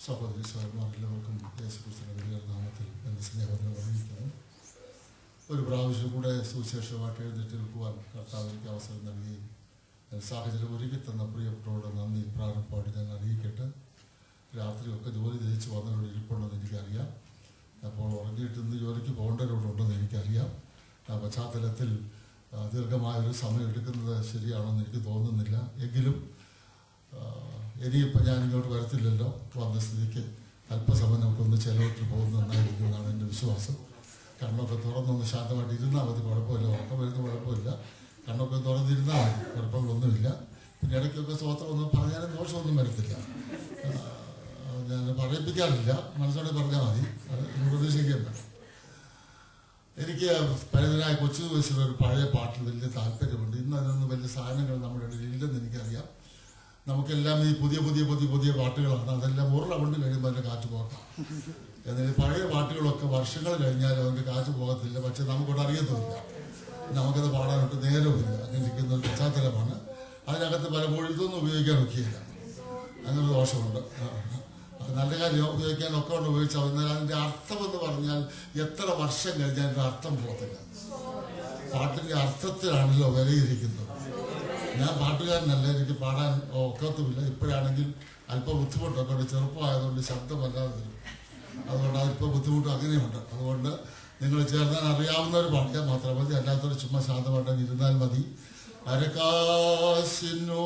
സഹോദരി സഹോദരന്മാർ എല്ലാവർക്കും യേശുക്രിസ്തുവിന്റെ വലിയ നാമത്തിൽ എൻ്റെ സ്നേഹത്തിന് അറിയിക്കുന്നു. ഒരു പ്രാവശ്യം കൂടെ സുവിശേഷമായിട്ട് എഴുന്നേറ്റ് നിൽക്കുവാൻ കർത്താവ് എനിക്ക് അവസരം നൽകി സാഹചര്യം ഒരുക്കി തന്ന പ്രിയപ്പെട്ടവരോട് നന്ദി പ്രാരംഭമായിട്ട് ഞാൻ അറിയിക്കട്ടെ. രാത്രിയൊക്കെ ജോലി തിരിച്ച് വന്നവരോട് ഇരിപ്പുണ്ടെന്ന് എനിക്കറിയാം. അപ്പോൾ ഉറങ്ങിയിട്ട് ഇന്ന് ജോലിക്ക് പോകേണ്ടവരോടുണ്ടെന്ന് എനിക്കറിയാം. ആ പശ്ചാത്തലത്തിൽ ദീർഘമായൊരു സമയം എടുക്കുന്നത് ശരിയാണെന്ന് എനിക്ക് തോന്നുന്നില്ല. എങ്കിലും ഇനിയിപ്പോൾ ഞാൻ ഇങ്ങോട്ട് വരത്തില്ലല്ലോ. വന്ന സ്ഥിതിക്ക് അല്പസമയം നമുക്കൊന്ന് ചെലവിട്ട് പോകുന്നത് നന്നായിരിക്കുമെന്നാണ് എൻ്റെ വിശ്വാസം. കണ്ണൊക്കെ തുറന്നൊന്ന് ശാന്തമായിട്ട് ഇരുന്നാൽ മതി, കുഴപ്പമില്ല. ഉറക്കം വരുന്ന കുഴപ്പമില്ല. കണ്ണൊക്കെ തുറന്നിരുന്നാൽ മതി, കുഴപ്പങ്ങളൊന്നുമില്ല. പിന്നെ ഇടയ്ക്കൊക്കെ സ്വത്രമൊന്നും പറഞ്ഞാലും ദോഷമൊന്നും വരത്തില്ല. ഞാൻ പറയിപ്പിക്കാറില്ല, മനസ്സോടെ പറഞ്ഞാൽ മതി. അത് പ്രതീക്ഷിക്കേണ്ട. എനിക്ക് പഴയതിനായ കൊച്ചു വയസ്സിലൊരു പഴയ പാട്ടിൽ വലിയ താല്പര്യമുണ്ട്. ഇന്ന് അതിനൊന്നും വലിയ സാധനങ്ങൾ നമ്മുടെ ഇടയിൽ ഇല്ലെന്ന് എനിക്കറിയാം. നമുക്കെല്ലാം ഈ പുതിയ പുതിയ പുതിയ പുതിയ പാട്ടുകളാണ്. അതെല്ലാം ഒരു റൗണ്ട് കഴിയുമ്പോൾ അതിൻ്റെ കാറ്റ് പോകാം. എന്നാൽ പഴയ പാട്ടുകളൊക്കെ വർഷങ്ങൾ കഴിഞ്ഞാലും അതിൻ്റെ കാറ്റ് പോകത്തില്ല. പക്ഷെ നമുക്കോട് അറിയത്തുമില്ല, നമുക്കത് പാടാനായിട്ട് നേരമില്ല. അങ്ങനെ ഇരിക്കുന്ന ഒരു പശ്ചാത്തലമാണ്. അതിനകത്ത് പലപ്പോഴും ഇതൊന്നും ഉപയോഗിക്കാൻ ഒക്കെയില്ല. അങ്ങനൊരു ദോഷമുണ്ട്. നല്ല കാര്യം ഉപയോഗിക്കാനൊക്കെ കൊണ്ട് ഉപയോഗിച്ചാൽ എന്നാൽ അതിൻ്റെ അർത്ഥമെന്ന് പറഞ്ഞാൽ എത്ര വർഷം കഴിഞ്ഞാൽ അതിൻ്റെ അർത്ഥം പോകത്തില്ല. പാട്ടിൻ്റെ അർത്ഥത്തിലാണല്ലോ വിലയിരിക്കുന്നത്. ഞാൻ പാട്ടുകാരനല്ല, എനിക്ക് പാടാൻ ഒക്കത്തുമില്ല. ഇപ്പോഴാണെങ്കിൽ അല്പം ബുദ്ധിമുട്ടൊക്കെ ഉണ്ട്. ചെറുപ്പമായതുകൊണ്ട് ശബ്ദമല്ലാതെ വരും. അതുകൊണ്ട് അല്പം ബുദ്ധിമുട്ടും അങ്ങനെയുണ്ട്. അതുകൊണ്ട് നിങ്ങൾ ചേർന്നാൽ അറിയാവുന്നവർ പാടിയാൽ മാത്രം മതി, അല്ലാത്തവർ ചുമ്മാ ശാന്തമായിട്ട് ഇരുന്നാൽ മതി. അരക്കാശിനു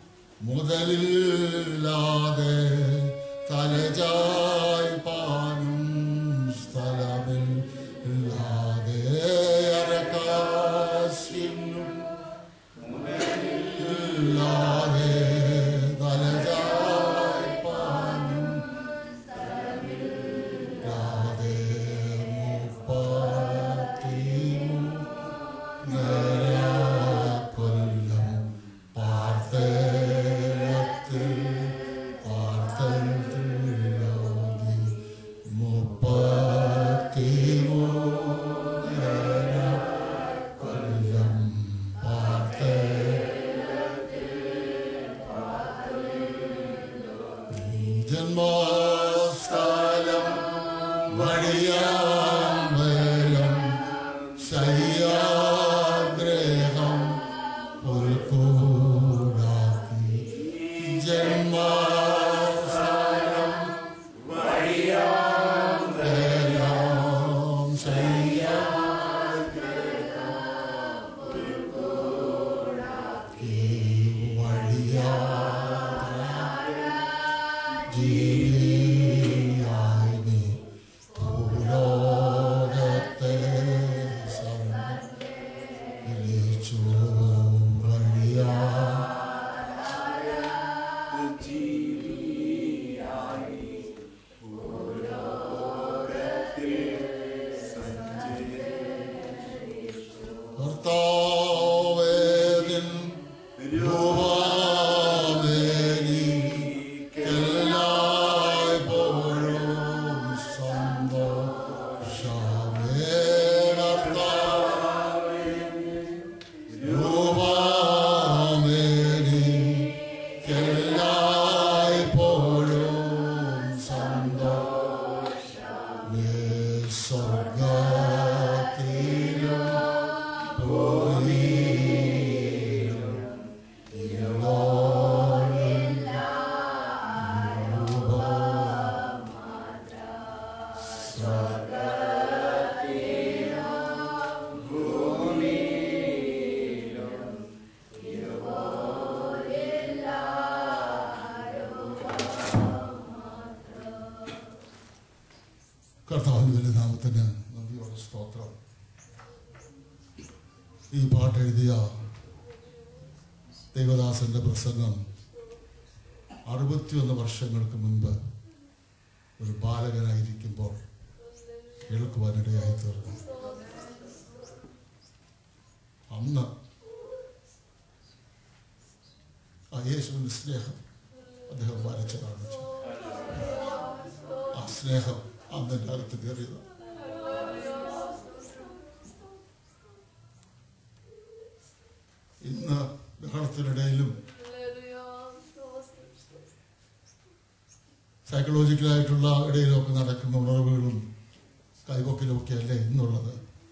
മുതലില്ലാതെ തലചായ്പാനും സ്ഥലമില്ലാതെ അരക്കാശിനു മുതലില്ലാതെ തലചായ്പാനും സ്ഥലമില്ലാതെ കൊല്ലം പാർത്തത്തിൽ ജന്മസ്ഥലം വഴിയാമ്പലം ശയ്യാഗ്രഹം പുൽക്കൂടാക്കി. ജന്മസ്ഥലം വഴിയാമ്പലം ശയ്യാഗ്രഹം പുൽക്കൂടാക്കി. വഴിയാ ജീവിയായി നീ ഭൂലോകത്തെ സംരക്ഷിച്ചു. വഴിയാ ജീവിയായി ഭൂലോകത്തെ സഞ്ചരിച്ചു. കർത്താവേ നിൻ രൂപമേനി കർത്താവിന്റെ വലിയ നാമത്തിന് നന്ദിയോടെ സ്തോത്രം. ഈ പാട്ട് എഴുതിയ ദേവദാസന്റെ പ്രസംഗം 61 വർഷങ്ങൾക്ക് മുൻപ് ഒരു ബാലകനായിരിക്കുമ്പോൾ കേൾക്കുവാനിടയായി തീർന്നു. അന്ന് ആ യേശുവിന്റെ സ്നേഹം അദ്ദേഹം വരച്ചു കാണിച്ചു. ആ സ്നേഹം അന്ന് എൻ്റെ അകത്ത് കയറിയത്. ഇന്ന് ബഹളത്തിനിടയിലും സൈക്കോളജിക്കലായിട്ടുള്ള ഇടയിലൊക്കെ നടക്കുന്ന ഉണർവുകളും കൈവക്കലും ഒക്കെ അല്ലേ എന്നുള്ളത്.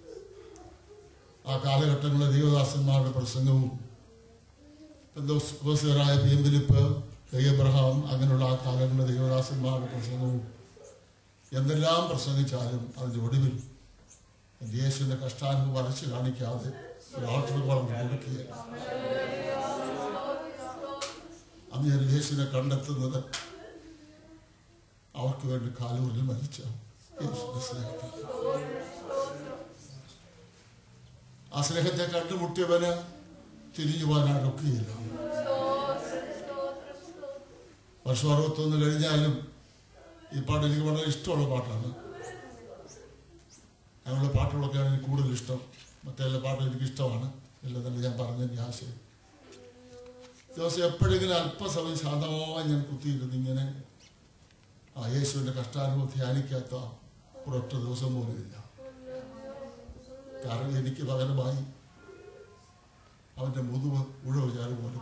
ആ കാലഘട്ടങ്ങളിലെ ദൈവദാസന്മാരുടെ പ്രസംഗവും പെന്തക്കോസ്തുകാരായ പി. എം. ഫിലിപ്പ്, എബ്രഹാം, അങ്ങനെയുള്ള ആ കാലങ്ങളിലെ ദൈവദാസന്മാരുടെ പ്രസംഗവും എന്തെല്ലാം പ്രസംഗിച്ചാലും അതിൻ്റെ ഒടുവിൽ യേശുവിൻ്റെ കഷ്ടാനുഭവം വരച്ച് കാണിക്കാതെ ഒരാൾക്കും കൊടുക്കുകയില്ല. അന്ന് ഞാൻ യേശുവിനെ കണ്ടെത്തുന്നത് അവർക്ക് വേണ്ടി കാലൂരിൽ മരിച്ച യേശുവിന്റെ സ്നേഹത്തിൽ. ആ സ്നേഹത്തെ കണ്ടുമുട്ടിയവന് തിരിഞ്ഞു പോകാനൊക്കെയില്ല. വർഷം 61 കഴിഞ്ഞാലും ഈ പാട്ട് എനിക്ക് വളരെ ഇഷ്ടമുള്ള പാട്ടാണ്. അങ്ങനെയുള്ള പാട്ടുകളൊക്കെയാണ് എനിക്ക് കൂടുതൽ ഇഷ്ടം. മറ്റെല്ലാ പാട്ടും എനിക്കിഷ്ടമാണ്. എല്ലാം തന്നെ ഞാൻ പറഞ്ഞതിൻ്റെ ആശയം. ദിവസം എപ്പോഴെങ്കിലും അല്പസമയം ശാന്തമായി ഞാൻ കുത്തിയിരുന്നു ഇങ്ങനെ ആ യേശുവിൻ്റെ കഷ്ടാനുഭവം ധ്യാനിക്കാത്ത ഒരൊറ്റ ദിവസം പോലും ഇല്ല. കാരണം എനിക്ക് പകരമായി അവൻ്റെ മുതുവ് ഉഴവ് ചാറ് പോലെ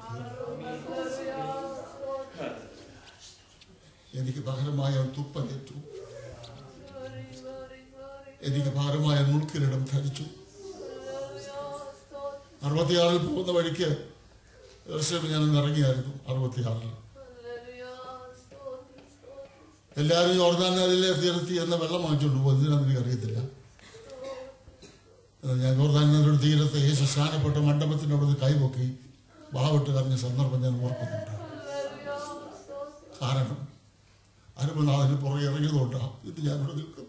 എനിക്ക് പകരമായി അവൻ തുപ്പലേറ്റു. എനിക്ക് പകരമായ മുൾക്കിരീടം ധരിച്ചു. 66 പോകുന്ന വഴിക്ക് ഞാൻ ഇറങ്ങിയായിരുന്നു. 66 എല്ലാവരും യോർദാൻ നദിയിലെ തീരത്തി എന്ന വെള്ളം വാങ്ങിച്ചുകൊണ്ട് പോകും. എന്തിനാന്ന് എനിക്ക് അറിയത്തില്ല. ഞാൻ യോർദാൻ നദിയുടെ തീരത്ത് യേശു സ്നാനപ്പെട്ട മണ്ഡപത്തിൻ്റെ അവിടെ കൈപൊക്കി വാവിട്ട് കറിഞ്ഞ സന്ദർഭം ഞാൻ ഓർക്കുന്നുണ്ട്. കാരണം അരുമനാഥന് പുറകെ ഇറങ്ങിയതുകൊണ്ടാണ് ഇത് ഞാനിവിടെ നിൽക്കുന്നത്.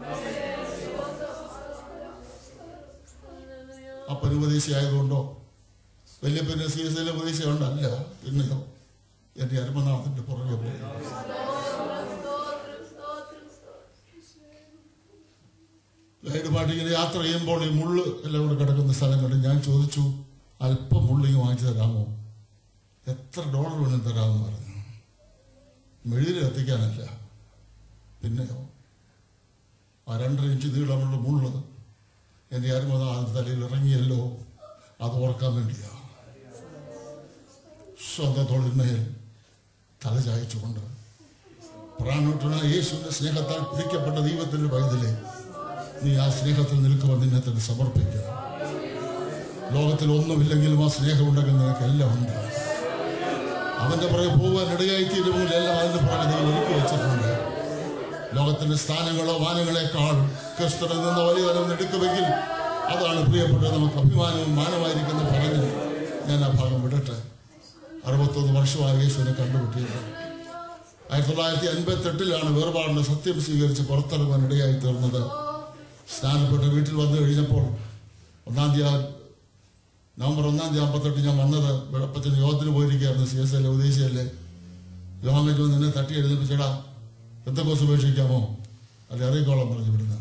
അപ്പൻ ഉപദേശി ആയതുകൊണ്ടോ വല്യപ്പൻ്റെ സീസയിലെ ഉപദേശം കൊണ്ടല്ല, പിന്നെയോ എൻ്റെ അരുമനാഥൻ്റെ പുറകെ പോയി. ഗൈഡ് പാട്ടിങ്ങനെ യാത്ര ചെയ്യുമ്പോൾ ഈ മുള്ള് എല്ലാം കൂടെ കിടക്കുന്ന സ്ഥലം കണ്ട് ഞാൻ ചോദിച്ചു, അല്പം മുള്ളിങ് വാങ്ങിച്ചു തരാമോ? എത്ര $1 വേണം തരാമെന്ന് പറഞ്ഞു. മെഴുതിൽ കത്തിക്കാനല്ല, പിന്നെയോ ആ 2.5 ഇഞ്ച് നീളമുള്ള മുള്ള് എൻ്റെ അരുമനാഥൻ്റെ തലയിൽ ഇറങ്ങിയല്ലോ, അത് ഓർക്കാൻ വേണ്ടിയാണ്. സ്വന്തം തൊഴിൽമേൽ തല ചായച്ചുകൊണ്ട് പ്രാണോട്ടുള്ള യേശുവിന്റെ സ്നേഹത്താൽ പിടിക്കപ്പെട്ട ദൈവത്തിന്റെ പൈതലേ, നീ ആ സ്നേഹത്തിൽ നിൽക്കുവാൻ നിന്നെ തന്നെ സമർപ്പിക്കുക. ലോകത്തിൽ ഒന്നുമില്ലെങ്കിലും ആ സ്നേഹമുണ്ടെങ്കിൽ നിനക്ക് എല്ലാം ഉണ്ട്. അവന്റെ പുറകെ പോകാൻ ഇടയായിത്തീരുമ്പോൾ എല്ലാം അതിന്റെ പുറകെ നീ ഒരുക്കി വെച്ചിട്ടുണ്ട്. ലോകത്തിന്റെ സ്ഥാനങ്ങളോ മാനങ്ങളെക്കാൾ ക്രിസ്തുവിൽ നിന്ന് വലിയ തലം എടുക്കുമെങ്കിൽ അതാണ് പ്രിയപ്പെട്ടത് നമുക്ക് അഭിമാനവും മാനമായിരിക്കുന്ന പറഞ്ഞ് ഞാൻ ആ ഭാഗം വിടട്ടെ. 61 വർഷമായി യേശുവിനെ കണ്ടുമുട്ടിയത്. 1958 വേർപാടിന്റെ സത്യം സ്വീകരിച്ച് പുറത്തിറങ്ങാൻ ഇടയായി തീർന്നത്. സ്നാനപ്പെട്ട് വീട്ടിൽ വന്നു കഴിഞ്ഞപ്പോൾ നവംബർ 1 58 ഞാൻ വന്നത് വെളുപ്പത്തിന് യോഗത്തിന് പോയിരിക്കുകയായിരുന്നു. CSL ഉദ്ദേശിച്ചല്ലേ യോഗം നിന്നെ തട്ടി എഴുതിപ്പിച്ചടാ എന്തൊക്കെ ഉപേക്ഷിക്കാമോ അത് ഇറങ്ങിക്കോളം പറഞ്ഞു വിടുന്ന.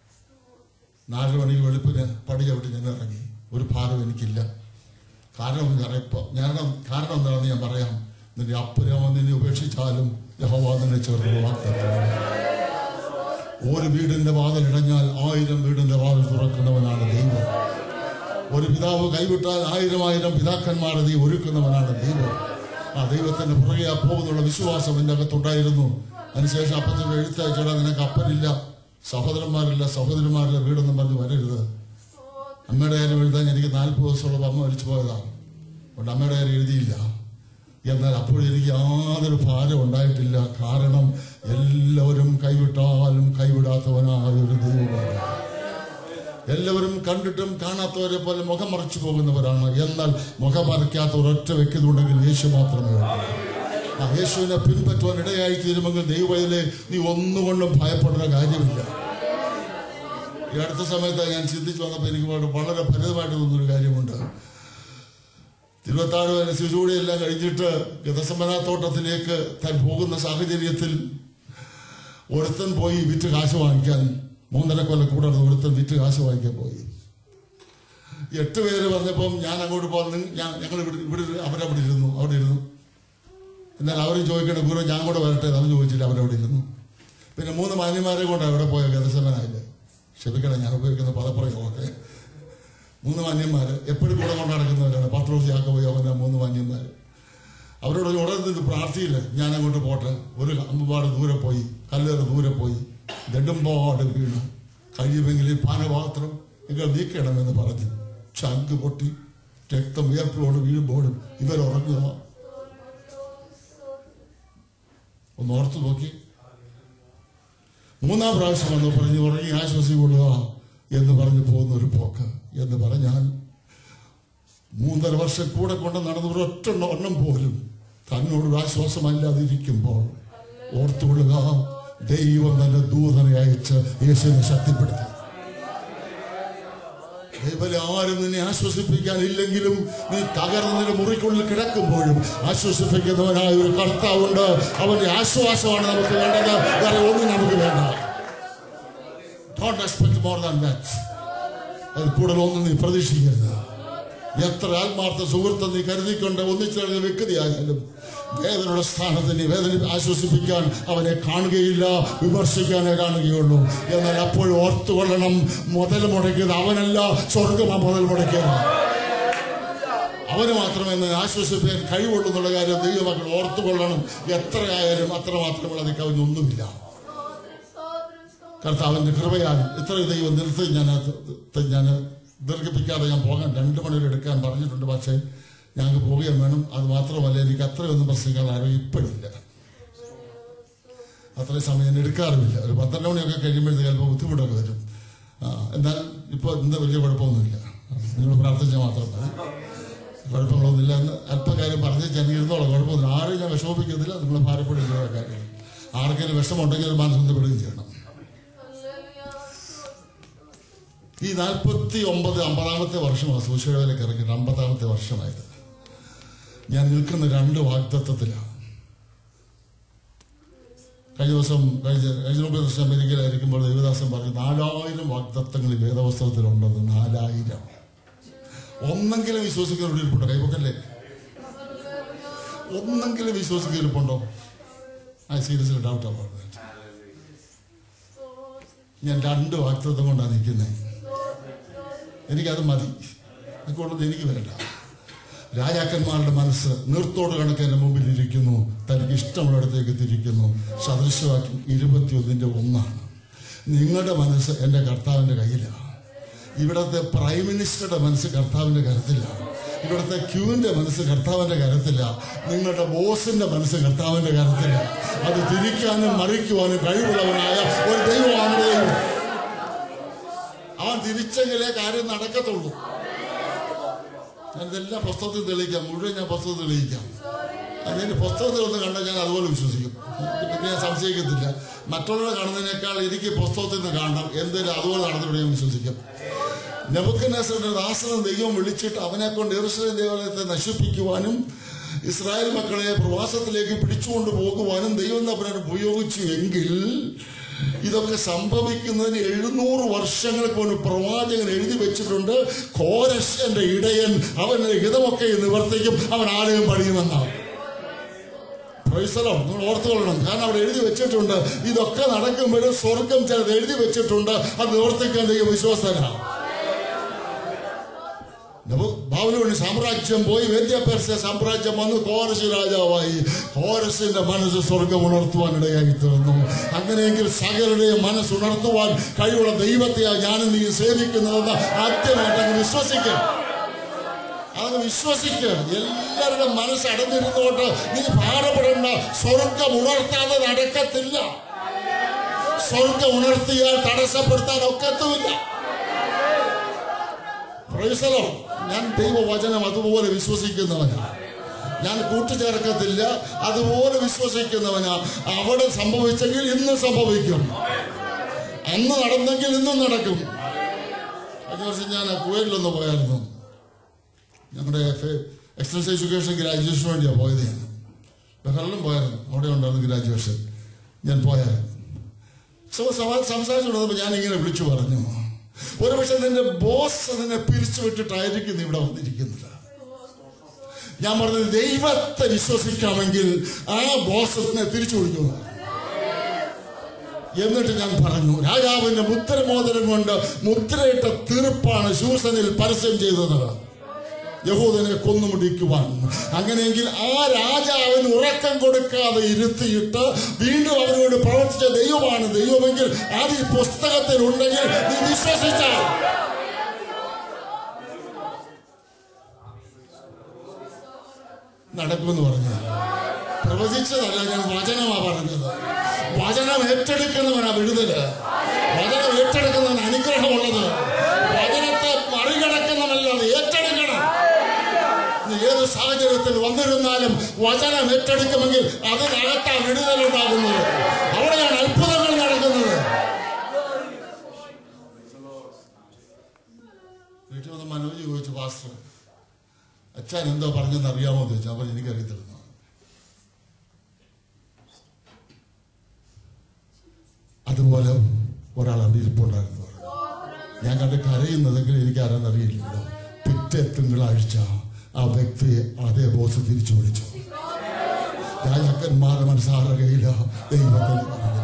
4 മണിക്ക് വെളുപ്പിന് പടി ചവിട്ടി ഞാൻ ഇറങ്ങി. ഒരു ഭാരം എനിക്കില്ല. കാരണം എന്താണെന്ന് ഞാൻ പറയാം. നിന്റെ അപ്പുരം നിന്നെ ഉപേക്ഷിച്ചാലും യഹോവ നിന്നെ ചേർന്ന് വാഗ്ദത്തം. ഒരു വീടിന്റെ വാതിൽ ഇടഞ്ഞാൽ 1000 വീടിന്റെ വാതിൽ തുറക്കുന്നവനാണ് ദൈവം. ഒരു പിതാവ് കൈവിട്ടാൽ 1000 പിതാക്കന്മാരെ നീ ഒരുക്കുന്നവനാണ് ദൈവം. ആ ദൈവത്തിന്റെ പുറകെ പോകുന്നുള്ള വിശ്വാസം എൻ്റെ അകത്തുണ്ടായിരുന്നു. അതിനുശേഷം അപ്പച്ചൻ്റെ എഴുത്തയച്ചോടാ നിനക്ക് അപ്പനില്ല, സഹോദരന്മാരില്ല, സഹോദരിമാരില്ല, വീടൊന്നും പറഞ്ഞ് വരരുത്. അമ്മയുടെ കാര്യം എഴുതാൻ എനിക്ക് 40 ദിവസത്തോളം അമ്മ മരിച്ചു പോയതാണ്. അതുകൊണ്ട് അമ്മയുടെ കാര്യം എഴുതിയില്ല. എന്നാൽ അപ്പോഴെനിക്ക് യാതൊരു ഭാരം ഉണ്ടായിട്ടില്ല. കാരണം എല്ലാവരും കൈവിട്ടാലും കൈവിടാത്തവനായ ഒരു ദൈവമാണ്. എല്ലാവരും കണ്ടിട്ടും കാണാത്തവരെ പോലെ മുഖം മറച്ചു പോകുന്നവരാണ്. എന്നാൽ മുഖം മറയ്ക്കാത്ത ഒരൊറ്റ വ്യക്തിയുണ്ടെങ്കിൽ യേശു മാത്രമേ ഉള്ളൂ. ആ യേശുവിനെ പിൻപറ്റുവാൻ ഇടയായി തീരുമെങ്കിൽ ദൈവത്തിലെ നീ ഒന്നുകൊണ്ടും ഭയപ്പെടുന്ന കാര്യമില്ല. ഈ അടുത്ത സമയത്ത് ഞാൻ ചിന്തിച്ചു വന്നപ്പോൾ എനിക്ക് വളരെ ഫലിതമായിട്ട് തോന്നുന്നൊരു കാര്യമുണ്ട്. തിരുവത്താഴ് ശുചിയൂടെയെല്ലാം കഴിഞ്ഞിട്ട് ഗതസമനാത്തോട്ടത്തിലേക്ക് താൻ പോകുന്ന സാഹചര്യത്തിൽ ഒരുത്തൻ പോയി വിറ്റ് കാശ് വാങ്ങിക്കാൻ, 3.5 കൊല്ലം കൂടെ ഒരുത്തൻ വിറ്റ് കാശ് വാങ്ങിക്കാൻ പോയി. 8 പേര് പറഞ്ഞപ്പം ഞാൻ അങ്ങോട്ട് പോകുന്ന ഞങ്ങൾ ഇവിടെ അവരവിടെ ഇരുന്നു. എന്നാൽ അവർ ചോദിക്കേണ്ട പൂർവ്വം ഞാൻ കൂടെ വരട്ടെ അവർ ചോദിച്ചില്ല, അവരവിടെ ഇരുന്നു. പിന്നെ 3 മാന്യന്മാരെ കൊണ്ട് അവിടെ പോയ ഗതസമനായില്ലേ, ക്ഷമിക്കണം ഞാൻ ഉപയോഗിക്കുന്ന പദപ്രയോഗമൊക്കെ. 3 മാന്യന്മാർ എപ്പോഴും കൂടെ കൊണ്ട് നടക്കുന്നവരാണ്. പത്രോസ്, യാക്കോബ്, യോഹന്നാൻ 3 മാന്യന്മാർ. അവരോട് ഉടനെ നിന്ന് പ്രാർത്ഥിയില്ല, ഞാൻ അങ്ങോട്ട് പോട്ടെ. ഒരു അമ്പപാട് ദൂരെ പോയി, കല്ലേറ് ദൂരെ പോയി, നെടുമ്പാട് വീണ്, കഴിയുമെങ്കിൽ പാനപാത്രം നിങ്ങൾ നീക്കണമെന്ന് പറഞ്ഞു. ചങ്ക് പൊട്ടി രക്തം വിയർപ്പോട് വീഴുമ്പോഴും ഇവരുറങ്ങുക. ഒന്ന് ഓർത്തു നോക്കി. മൂന്നാം പ്രാവശ്യം എന്ന് പറഞ്ഞ് ഉറങ്ങി ആശ്വസിക്കൊള്ളുക എന്ന് പറഞ്ഞു പോകുന്ന ഒരു പോക്ക് എന്ന് പറഞ്ഞാൽ 3.5 വർഷം കൂടെ കൊണ്ട് നടന്ന ഒരൊറ്റ എണ്ണം പോലും തന്നോട് ആശ്വാസമല്ലാതിരിക്കുമ്പോൾ ഓർത്തുകൊള്ളുക, ദൈവം തന്നെ ദൂതനെ അയച്ച് യേശുവിനെ ശക്തിപ്പെടുത്തി. ദൈവം ആരും നിന്നെ ആശ്വസിപ്പിക്കാനില്ലെങ്കിലും നീ തകർന്നതിന്റെ മുറിക്കുള്ളിൽ കിടക്കുമ്പോഴും ആശ്വസിപ്പിക്കുന്നവനായ ഒരു കർത്താവുണ്ട്. അവന്റെ ആശ്വാസമാണ് നമുക്ക് വേണ്ടത്, വേറെ ഒന്നും നമുക്ക് വേണ്ട. Don't expect more than that. അതിൽ കൂടുതൽ ഒന്നും നീ പ്രതീക്ഷിക്കരുത്. എത്ര ആത്മാർത്ഥ സുഹൃത്ത് നീ കരുതിക്കൊണ്ട് ഒന്നിച്ചിറങ്ങിയ വ്യക്തിയായാലും വേദനയുടെ സ്ഥാനത്ത് നീ വേദന ആശ്വസിപ്പിക്കാൻ അവനെ കാണുകയില്ല, വിമർശിക്കാനേ കാണുകയുള്ളൂ. എന്നാൽ അപ്പോൾ ഓർത്തുകൊള്ളണം, മുതൽ മുടക്കിയത് അവനല്ല, സ്വർഗമാ മുതൽ മുടക്കിയത്. അവന് മാത്രമേ ആശ്വസിപ്പിക്കാൻ കഴിവുള്ളൂ എന്നുള്ള കാര്യം ദൈവമക്കൾ ഓർത്തുകൊള്ളണം. എത്രയായാലും അത്രമാത്രമുള്ള അതിൽ കവിഞ്ഞൊന്നുമില്ല. കർത്താവിന്റെ കൃപയാൽ ഇത്രയും ദൈവം നിർത്തി ഞാൻ ദീർഘിപ്പിക്കാതെ ഞാൻ പോകാൻ 2 മണിവരെ എടുക്കാൻ പറഞ്ഞിട്ടുണ്ട്. പക്ഷേ ഞങ്ങൾക്ക് പോവുകയും വേണം. അത് മാത്രമല്ല, എനിക്ക് അത്രയൊന്നും പ്രസംഗിക്കാൻ അറിയിപ്പില്ല. അത്രയും സമയം എടുക്കാറുമില്ല. ഒരു 12 മണിയൊക്കെ കഴിയുമ്പോഴത്തേക്ക് ചിലപ്പോൾ ബുദ്ധിമുട്ടൊക്കെ വരും. എന്നാൽ ഇപ്പോൾ ഇന്ന് വലിയ കുഴപ്പമൊന്നുമില്ല. നിങ്ങൾ പ്രാർത്ഥിച്ചാൽ മാത്രം മതി. കുഴപ്പങ്ങളൊന്നുമില്ല എന്ന് അല്പകാര്യം പറഞ്ഞ് ഞാൻ ഇരുന്നോളാം. കുഴപ്പമൊന്നുമില്ല. ആരെയും ഞാൻ വിഷമിപ്പിക്കുന്നില്ല. നിങ്ങൾ ഭാരപ്പെടുകയോ കാര്യം. ആർക്കെങ്കിലും വിഷമമുണ്ടെങ്കിൽ മനസ്സൊന്നപ്പെടുകയും ചെയ്യണം. ഈ 49-50 വർഷമാണ് സൂക്ഷികയിലേക്ക് ഇറങ്ങിയിട്ട് 50-ാമത്തെ വർഷമായത്. ഞാൻ നിൽക്കുന്ന 2 വാഗ്ദത്തത്തിലാണ്. കഴിഞ്ഞ ദിവസം അമേരിക്കയിലായിരിക്കുമ്പോൾ ദേവദാസൻ പറഞ്ഞു 4000 വാഗ്ദത്തങ്ങൾ ഈ വേദപുസ്തകത്തിലുണ്ടെന്ന്. 4000. ഒന്നെങ്കിലും വിശ്വസിക്കാൻ ഇരിപ്പുണ്ടോ? കൈപൊക്കല്ലേ. ഒന്നെങ്കിലും വിശ്വസിക്കാൻ ഇരിപ്പുണ്ടോ? I seriously doubt about that. ഞാൻ 2 വാഗ്ദത്തം കൊണ്ടാണ് നിൽക്കുന്നത്. എനിക്കത് മതി. അതുകൊണ്ടത് എനിക്ക് വേണ്ട. രാജാക്കന്മാരുടെ മനസ്സ് നീർത്തോട് കണക്ക് എൻ്റെ മുമ്പിൽ ഇരിക്കുന്നു, തനിക്ക് ഇഷ്ടമുള്ളിടത്തേക്ക് തിരിക്കുന്നു. സദൃശവാക്യം 21:1. നിങ്ങളുടെ മനസ്സ് എൻ്റെ കർത്താവിൻ്റെ കയ്യിലാണ്. ഇവിടുത്തെ പ്രൈം മിനിസ്റ്ററുടെ മനസ്സ് കർത്താവിൻ്റെ കരുത്തിലാണ്. ഇവിടുത്തെ ക്യൂവിൻ്റെ മനസ്സ് കർത്താവിൻ്റെ കരുത്തിലാണ്. നിങ്ങളുടെ ബോസിന്റെ മനസ്സ് കർത്താവിൻ്റെ കരുത്തിലാണ്. അത് തിരിക്കാനും മറിക്കുവാനും കഴിവുള്ളവനായ ഒരു ദൈവമാണ് ദൈവം. അവൻ തിരിച്ചെങ്കിലേ കാര്യം നടക്കത്തുള്ളൂ. ഞാനിതെല്ലാം പുസ്തകത്തിൽ തെളിയിക്കാം. മുഴുവൻ ഞാൻ പുസ്തകത്തിൽ തെളിയിക്കാം. അതിന് പുസ്തകത്തിൽ ഒന്ന് കണ്ടാൽ ഞാൻ അതുപോലെ വിശ്വസിക്കും. പിന്നെ ഞാൻ സംശയിക്കത്തില്ല. മറ്റുള്ളവരെ കാണുന്നതിനേക്കാൾ എനിക്ക് പുസ്തകത്തിൽ നിന്ന് കാണണം. എന്തെങ്കിലും അതുപോലെ നടന്നിവിടെ ഞാൻ വിശ്വസിക്കും. നെബൂഖദ്നേസറിന്റെ ദാസനെ ദൈവം വിളിച്ചിട്ട് അവനെ കൊണ്ട് യെരൂശലേം ദേവാലയത്തെ നശിപ്പിക്കുവാനും ഇസ്രായേൽ മക്കളെ പ്രവാസത്തിലേക്ക് പിടിച്ചുകൊണ്ട് പോകുവാനും ദൈവം അവരെ ഉപയോഗിച്ചു. എങ്കിൽ ഇതൊക്കെ സംഭവിക്കുന്നതിന് 700 വർഷങ്ങൾക്ക് മുൻപ് പ്രവാചകൻ എഴുതി വെച്ചിട്ടുണ്ട്. കോരശന്റെ ഇടയൻ അവന്റെ ഹിതമൊക്കെ നിവർത്തിക്കും, അവൻ ആലയം പണിയുമെന്നാണ്. നിങ്ങൾ ഓർത്തുകൊള്ളണം. കാരണം അവിടെ എഴുതി വെച്ചിട്ടുണ്ട്. ഇതൊക്കെ നടക്കുമ്പോഴും സ്വർഗം ചിലത് എഴുതി വെച്ചിട്ടുണ്ട്. അത് നിവർത്തിക്കാൻ ദൈവം വിശ്വാസനാണ്. ബാബിലോൺ സാമ്രാജ്യം പോയി, മേദ്യ-പേർഷ്യ സാമ്രാജ്യം വന്ന് കോരശ് രാജാവായി. കോരശിന്റെ മനസ്സ് സ്വർഗം ഉണർത്തുവാൻ ഇടയായി തീർന്നു. അങ്ങനെയെങ്കിൽ സകലരുടെയും മനസ്സുണർത്തുവാൻ കഴിവുള്ള ദൈവത്തെയാണ് ഞാനും നീ സേവിക്കുന്നതെന്ന് ആദ്യമായിട്ട് അങ്ങ് വിശ്വസിക്കുക. അതങ്ങ് വിശ്വസിക്കുക. എല്ലാവരുടെ മനസ്സടഞ്ഞിരുന്നോട്ട് നീ ഭാരപ്പെടേണ്ട. സ്വർഗം ഉണർത്താതെ നടക്കത്തില്ല. സ്വർഗം ഉണർത്തിയാൽ തടസ്സപ്പെടുത്താൻ ഒക്കത്തുമില്ല. ഞാൻ ദൈവവചനം അതുപോലെ വിശ്വസിക്കുന്നവനാ. ഞാൻ കൂട്ടിച്ചേർക്കത്തില്ല. അതുപോലെ വിശ്വസിക്കുന്നവനാ. അവിടെ സംഭവിച്ചെങ്കിൽ ഇന്ന് സംഭവിക്കും. അന്ന് നടന്നെങ്കിൽ ഇന്നും നടക്കും. കഴിഞ്ഞ വർഷം ഞാൻ കുവൈറ്റിലൊന്ന് പോയായിരുന്നു. ഞങ്ങളുടെ എക്സ്റ്റൻഷൻ എഡ്യൂക്കേഷൻ ഗ്രാജുവേഷന് വേണ്ടിയാണ് പോയത്. ഞാൻ ബഹ്റിലും പോയായിരുന്നു. അവിടെ ഉണ്ടായിരുന്നു ഗ്രാജുവേഷൻ. ഞാൻ പോയായിരുന്നു. സംസാരിച്ചുകൊണ്ടിരുന്നപ്പോൾ ഞാനിങ്ങനെ വിളിച്ചു പറഞ്ഞു, ഒരുപക്ഷെ നിന്റെ ബോസ് നിന്നെ പിരിച്ചുവിട്ടിട്ടായിരിക്കും ഇവിടെ വന്നിരിക്കുന്നത്. ഞാൻ പറഞ്ഞത് ദൈവത്തെ വിശ്വസിക്കാമെങ്കിൽ ആ ബോസ് നിന്നെ തിരിച്ചു വിളിക്കുന്നു. എന്നിട്ട് ഞാൻ പറഞ്ഞു, രാജാവിന്റെ മുദ്രമോദരം കൊണ്ട് മുദ്രയിട്ട തീർപ്പാണ് ശൂസനിൽ പരസ്യം ചെയ്തത്. യഹൂദനെ കൊന്നുമുടിക്കുവാൻ. അങ്ങനെയെങ്കിൽ ആ രാജാവിന് ഉറക്കം കൊടുക്കാതെ ഇരുത്തിയിട്ട് വീണ്ടും അവരോട് പ്രവർത്തിച്ച ദൈവമാണ് ദൈവമെങ്കിൽ അത് ഈ പുസ്തകത്തിൽ ഉണ്ടെങ്കിൽ നീ വിശ്വസിച്ചാൽ നടക്കുമെന്ന് പറഞ്ഞു. പ്രവചിച്ചതല്ല, ഞാൻ വചനമാ പറഞ്ഞത്. വചനം ഏറ്റെടുക്കുന്നവനാ വിടുതല്. വചനം ഏറ്റെടുക്കുന്നവൻ അനുഗ്രഹമുള്ളത്. വചനത്തെ മറികടക്കുന്നവനല്ലാതെ ഏറ്റെടുക്കണം. ഏത് സാഹചര്യത്തിൽ വന്നിരുന്നാലും വചനം ഏറ്റെടുക്കുമെങ്കിൽ അതിനകത്താ വിടുതലുണ്ടാകുന്നത്. അവിടെയാണ് അത്ഭുതങ്ങൾ നടക്കുന്നത്. വീട്ടിൽ വന്ന് മനോജ് ചോദിച്ചു, പാസ്റ്റർ അച്ഛൻ എന്തോ പറഞ്ഞെന്ന് അറിയാമോ എന്ന് ചോദിച്ചു. അപ്പോൾ എനിക്കറിയത്തില്ല. അതുപോലെ ഒരാൾ അവിടെ ഇരിപ്പുണ്ടായിരുന്നു. ഞാൻ കണ്ട് കരയുന്നതെങ്കിൽ എനിക്ക് ആരെന്നറിയില്ലല്ലോ. പിറ്റേ തിങ്കളാഴ്ച ആ വ്യക്തിയെ അതേ ബോസ് തിരിച്ചു വിളിച്ചു. രാജാക്കന്മാരുടെ മനസ്സാറുടെ കയ്യില ദൈവത്തിന്റെ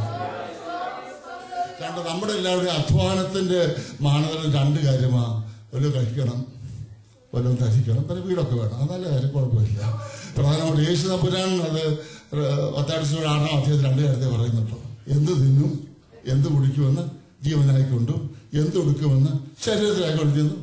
രണ്ട്. നമ്മുടെ എല്ലാവരുടെയും അധ്വാനത്തിന്റെ മാനദണ്ഡം രണ്ട് കാര്യമാ. വല്ലതും കഴിക്കണം, വല്ലതും ധരിക്കണം, പിന്നെ വീടൊക്കെ വേണം. അത് നല്ല കാര്യം, കുഴപ്പമില്ല. പ്രധാനമന്ത്രി യേശു തമ്പുരാൻ അത് 6-ാം അധ്യായത്തിൽ 2 കാര്യത്തെ പറയുന്നുണ്ടോ. എന്ത് തിന്നും, എന്ത് കുടിക്കുമെന്ന് ജീവനായിക്കൊണ്ടും, എന്ത് കൊടുക്കുമെന്ന് ശരീരത്തിലായിക്കൊണ്ടിരുന്നു.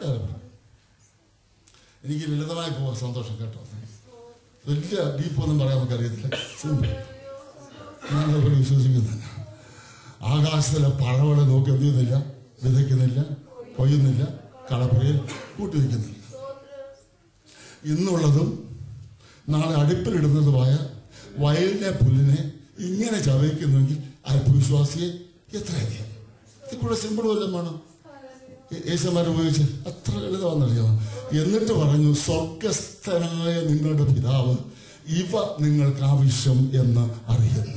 എനിക്ക് ലളിതമായി പോകാൻ സന്തോഷം കേട്ടോ. വലിയ ഡീപ്പൊന്നും പറയാൻ നമുക്കറിയത്തില്ല. സിമ്പിൾ. ഞാനതുപോലെ വിശ്വസിക്കുന്നില്ല. ആകാശത്തിലെ പറവകളെ നോക്കി എന്ത് ചെയ്യുന്നില്ല, വിതയ്ക്കുന്നില്ല, കൊയ്യുന്നില്ല, കളപ്പുരയിൽ കൂട്ടിവെക്കുന്നില്ല. ഇന്നുള്ളതും നാളെ അടുപ്പിലിടുന്നതുമായ വയലിലെ പുല്ലിനെ ഇങ്ങനെ ചവയ്ക്കുന്നെങ്കിൽ അല്പവിശ്വാസിയെ എത്രയധികം. ഇത് കൂടെ സിമ്പിൾ വല്ലതും വേണം. യേശുമാർ ഉപയോഗിച്ച് അത്ര ലളിതമാണെന്നറിയാമോ. എന്നിട്ട് പറഞ്ഞു, സ്വർഗസ്ഥനായ നിങ്ങളുടെ പിതാവ് ഇവ നിങ്ങൾക്ക് ആവശ്യം എന്ന് അറിയുന്നു.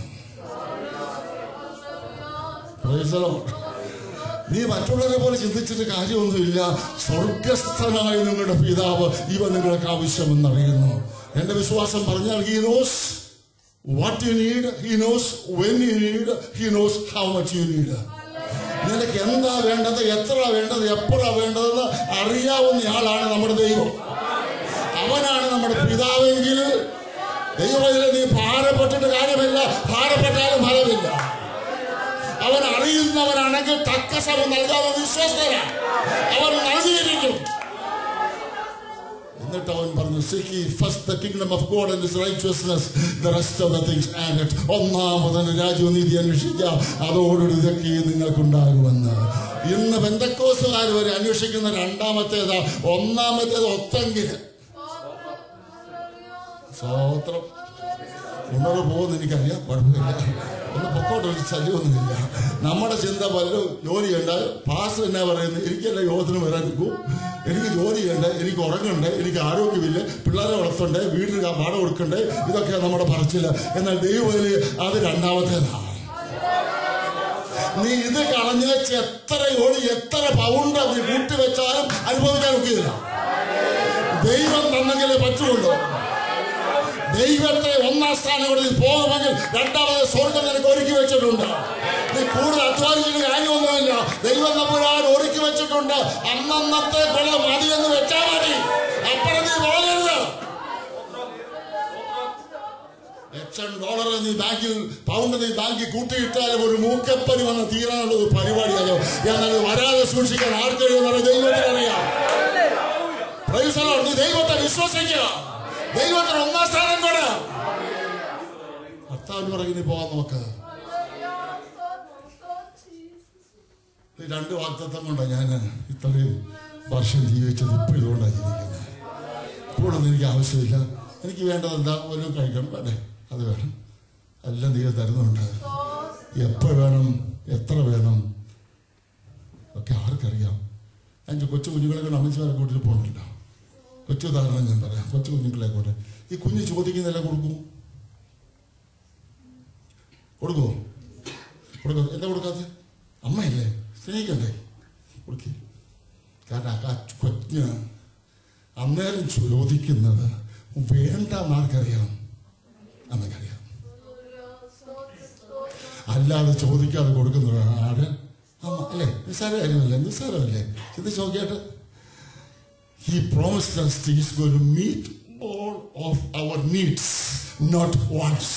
നീ മറ്റുള്ളവരെ പോലെ ചിന്തിച്ചിട്ട് കാര്യമൊന്നുമില്ല. സ്വർഗസ്ഥനായ നിങ്ങളുടെ പിതാവ് ഇവ നിങ്ങൾക്ക് ആവശ്യമെന്നറിയുന്നു. എന്റെ വിശ്വാസം പറഞ്ഞാൽ he knows what you need, he knows when you need, he knows how much you need. നിനക്ക് എന്താ വേണ്ടത്, എത്ര വേണ്ടത്, എപ്പോഴാ വേണ്ടതെന്ന് അറിയാവുന്ന ആളാണ് നമ്മുടെ ദൈവം. അവനാണ് നമ്മുടെ പിതാവെങ്കിൽ ദൈവത്തിലെ നീ ഭാരപ്പെട്ടിട്ട് കാര്യമില്ല. ഭാരപ്പെട്ടാലും ഫലമില്ല. അവൻ അറിയുന്നവനാണെങ്കിൽ തക്ക സമയം നൽകാതെ വിശ്വസ്തനാണ്. അവൻ നൽകിയിരിക്കും. എന്നിട്ട് അവൻ പറഞ്ഞു, seek ye first the kingdom of God and his righteousness, the rest of the things added. ഒന്നാമതിന് രാജ്യനീതി അന്വേഷിക്കുക, അതോടുകൂടി ഇതൊക്കെ നിങ്ങൾക്കുണ്ടാകുമെന്ന്. ഇന്ന് പെന്തക്കോസ്തുകാർ വരെ അന്വേഷിക്കുന്ന രണ്ടാമത്തേതാ. ഒന്നാമത്തേത് ഒത്തെങ്കിൽ സ്വോത്രം ഉണർവ് പോകുന്ന എനിക്കറിയാം, കുഴപ്പമില്ല. ഒന്ന് പൊക്കോട്ട് ഒരു ശല്യമൊന്നുമില്ല. നമ്മുടെ ചിന്ത പലരും ജോലി ചെയ്യണ്ട. പാസ്റ്റർ എന്നാ പറയുന്നത്, എനിക്കല്ല യോഗത്തിന് വരാൻ നിൽക്കൂ, എനിക്ക് ജോലി ചെയ്യണ്ടേ, എനിക്ക് ഉറങ്ങണ്ടേ, എനിക്ക് ആരോഗ്യമില്ല, പിള്ളേരെ വളർത്തണ്ടേ, വീട്ടിൽ പാഠം കൊടുക്കണ്ടേ, ഇതൊക്കെയാണ് നമ്മുടെ പറച്ചില്ല. എന്നാൽ ദൈവത്തിൽ അത് രണ്ടാമത്തേതാണ്. നീ ഇത് കളഞ്ഞ് വെച്ച് എത്ര ജോലി, എത്ര പൗണ്ട് നീ കൂട്ടിവെച്ചാലും അനുഭവിക്കാൻ ഒക്കില്ല. ദൈവം തന്നെങ്കിലേ പറ്റുള്ളൂ. ദൈവത്തെ ഒന്നാം സ്ഥാനം കൊടുത്ത് പോകുമെങ്കിൽ രണ്ടാമത് സ്വർഗം നിനക്ക് ഒരുക്കി വെച്ചിട്ടുണ്ട്. നീ കൂടുതൽ അധ്വാനിക്കുന്ന കാര്യമൊന്നുമില്ല. ദൈവം തമ്പുരാൻ ഒരുക്കി വെച്ചിട്ടുണ്ട്. അന്നത്തെ കൊള്ള മതിയെന്ന് വെച്ചാൽ മതി. അപ്പുറം നീ പോകരുത്. $1,000 നീ ബാങ്കിൽ, പൗണ്ട് നീ ബാങ്കിൽ കൂട്ടിയിട്ടാലും ഒരു മൂക്കപ്പനി വന്ന് തീരാനുള്ള ഒരു പരിപാടിയായോ. എന്നാൽ വരാതെ സൂക്ഷിക്കാൻ ആർക്കറിയാം, ദൈവത്തിനറിയാം. നീ ദൈവത്തെ വിശ്വസിക്കുക. ദൈവത്തിന് ഒന്നാം സ്ഥാനം കൂടെ. ഭർത്താവിന് പറയുന്ന പോകാൻ നോക്ക്. 2 വാഗ്ദത്തം കൊണ്ടാണ് ഞാൻ ഇത്രയും വർഷം ജീവിച്ചത്. ഇപ്പം ഇതുകൊണ്ടാണ് ജീവിക്കുന്നത്. കൂടുതൽ എനിക്ക് ആവശ്യമില്ല. എനിക്ക് വേണ്ടത് എന്താ, വല്ലതും കഴിക്കണം, വേണ്ടേ, അത് വേണം, എല്ലാം ദൈവം തരുന്നുണ്ട്. എപ്പോൾ വേണം, എത്ര വേണം ഒക്കെ ആർക്കറിയാം. 5 കൊച്ചു കുഞ്ഞുങ്ങളെ കൊണ്ട് അമ്മച്ചിമാരെ കൂട്ടിട്ട് പോകണില്ല. കൊച്ചു ഉദാഹരണം ഞാൻ പറയാം. കൊച്ചു കുഞ്ഞുങ്ങളെ കൊണ്ട് ഈ കുഞ്ഞ് ചോദിക്കുന്നെല്ലാം കൊടുക്കും. കൊടുക്കുമോ? കൊടുക്കും. എന്താ കൊടുക്കാത്ത? അമ്മയല്ലേ, സ്നേഹിക്കണ്ടേ, കൊടുക്കി. കാരണം ആ കുഞ്ഞ് അന്നേരം ചോദിക്കുന്നത് വേണ്ടെന്നാർക്കറിയാം, അമ്മയ്ക്കറിയാം. അല്ലാതെ ചോദിക്കാതെ കൊടുക്കുന്നതാണ് ആട് അമ്മ അല്ലേ. നിസ്സാര കാര്യമല്ലേ, നിസ്സാരമല്ലേ. ചിന്തിച്ച് നോക്കിയാട്ട് He promised us that He's going to meet all of our needs, not once.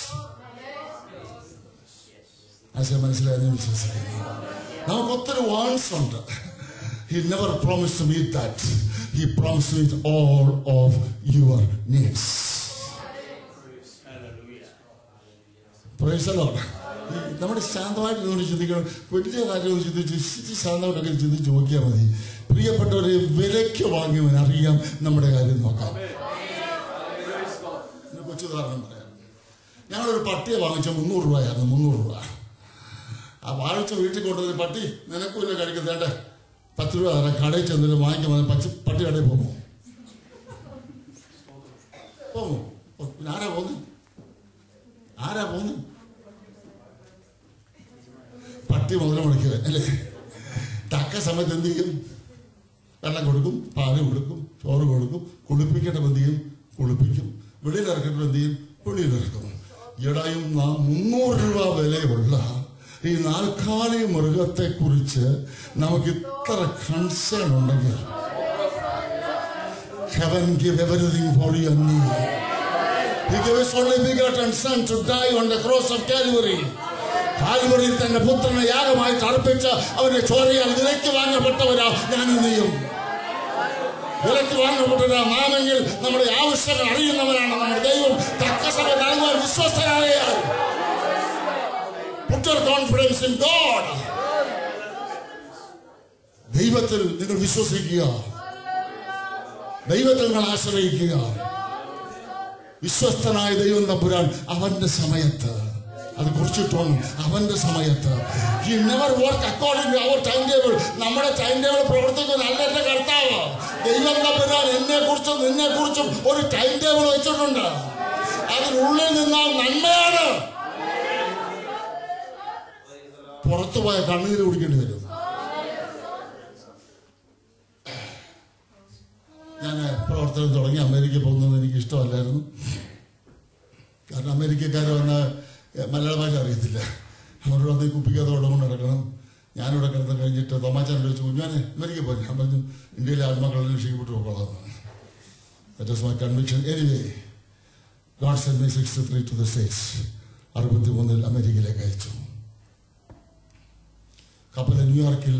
As I മനസ്സിലായെന്ന് വിശ്വസിക്കുന്നു. നമുക്ക് ഒത്തിരി wants ഉണ്ട്. He never promised to meet that. He promised to meet all of your needs. Praise the Lord. നമ്മുടെ ശാന്തമായിട്ട് നമ്മൾ ചിന്തിക്കണം. വലിയ കാര്യം ചിന്തിച്ച് ശാന്തമായിട്ടൊക്കെ ചിന്തിച്ച് നോക്കിയാൽ മതി. പ്രിയപ്പെട്ടവരെ, വിലയ്ക്ക് വാങ്ങിയവൻ അറിയാം നമ്മുടെ കാര്യം നോക്കാം. കൊച്ചുദാഹരണം പറയാം. ഞങ്ങളൊരു പട്ടിയെ വാങ്ങിച്ച 300 രൂപയായിരുന്നു. 300 രൂപ. ആ വാങ്ങിച്ച വീട്ടിൽ കൊണ്ടുവന്ന് പട്ടി നിനക്കും ഇല്ല കഴിക്കുന്നേണ്ട 10 രൂപ തരാം. കടയിൽ ചെന്നിട്ട് വാങ്ങിക്കാൻ പട്ടി കടയിൽ പോകുമോ? പിന്നെ ആരാ പോകുന്നു? പട്ടി മുതല മുടക്കിയവൻ അല്ലേ? തക്ക സമയത്ത് എന്ത് ചെയ്യും? വെള്ളം കൊടുക്കും, പാല് കൊടുക്കും, ചോറ് കൊടുക്കും. കുളിപ്പിക്കേണ്ട എന്ത് ചെയ്യും? കുളിപ്പിക്കും. വെളിയിലിറക്കേണ്ട എന്ത് ചെയ്യും? വെളിയിലിറക്കും. ഈടായും 300 രൂപ വിലയുള്ള ഈ 4-കാലി മൃഗത്തെ കുറിച്ച് നമുക്ക് ഇത്ര കൺസേൺ ഉണ്ടെങ്കിൽ, heaven give everything for you and me. He gave his only begotten son to die on the cross of Calvary. കാൽവറിയിൽ തന്റെ പുത്രനെ യാഗമായിട്ട് അർപ്പിച്ച അവന്റെ ചോരയാൽ വിലയ്ക്ക് വാങ്ങപ്പെട്ടവരാ ഞാനും നീയും. വിലയ്ക്ക് വാങ്ങപ്പെട്ടവരാ നാമെങ്കിൽ നമ്മുടെ ആവശ്യങ്ങൾ അറിയുന്നവരാണ് നമ്മുടെ ദൈവം. തക്ക സമയം നൽകുവാൻ വിശ്വസ്തനാകയാൽ put your confidence in God. ദൈവത്തിൽ നിങ്ങൾ വിശ്വസിക്കുക. ദൈവത്തിൽ നിങ്ങൾ ആശ്രയിക്കുക. വിശ്വസ്തനായ ദൈവം തമ്പുരാൻ അവന്റെ സമയത്ത് അത് കുറിച്ചിട്ടുണ്ട്. അവന്റെ സമയത്ത് He never work according to our timetable. നമ്മുടെ ടൈം ടേബിൾ പ്രവർത്തിക്കുന്നതല്ല എന്റെ കർത്താവ്. ദൈവം തമ്പുരാൻ എന്നെ കുറിച്ചും നിന്നെ കുറിച്ചും ഒരു ടൈം ടേബിൾ വെച്ചിട്ടുണ്ട്. അതിനുള്ളിൽ നിന്നാൽ നന്മയാണ്. പുറത്തുപോയ കണ്ണീര് കുടിക്കേണ്ടി വരും. ഞാൻ പ്രവർത്തനം തുടങ്ങി അമേരിക്ക പോകുന്നത് എനിക്ക് ഇഷ്ടമല്ലായിരുന്നു. കാരണം അമേരിക്കക്കാർ വന്ന മലയാള ഭാഷ അറിയത്തില്ല. അവരോട് അത് കുപ്പിക്കാതെ വെള്ളം കൊണ്ട് നടക്കണം. ഞാനിവിടെ കിടന്ന് കഴിഞ്ഞിട്ട് തോമാച്ചാൻ ചോദിച്ചു, ഞാൻ അമേരിക്ക പോയി. ഞാൻ പറഞ്ഞു ഇന്ത്യയിലെ ആത്മാക്കളെ രക്ഷിക്കപ്പെട്ടു പോകാം. That was my conviction. Anyway, God sent me 63 to the States. 63 അമേരിക്കയിലേക്ക് അയച്ചു. കപ്പൽ ന്യൂയോർക്കിൽ